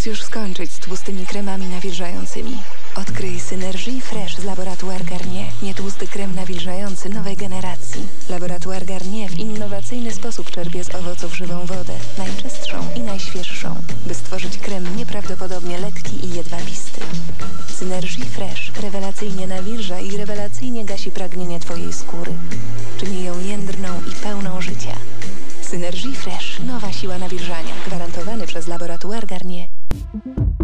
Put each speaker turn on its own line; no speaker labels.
Czas już skończyć z tłustymi kremami nawilżającymi. Odkryj Synergie Fresh z Laboratoire Garnier. Nietłusty krem nawilżający nowej generacji. Laboratoire Garnier w innowacyjny sposób czerpie z owoców żywą wodę. Najczystszą i najświeższą, by stworzyć krem nieprawdopodobnie lekki i jedwabisty. Synergie Fresh rewelacyjnie nawilża i rewelacyjnie gasi pragnienie Twojej skóry. Czyni ją jędrną i pełną życia. Synergie Fresh. Nowa siła nawilżania. Gwarantowany przez Laboratoire Garnier.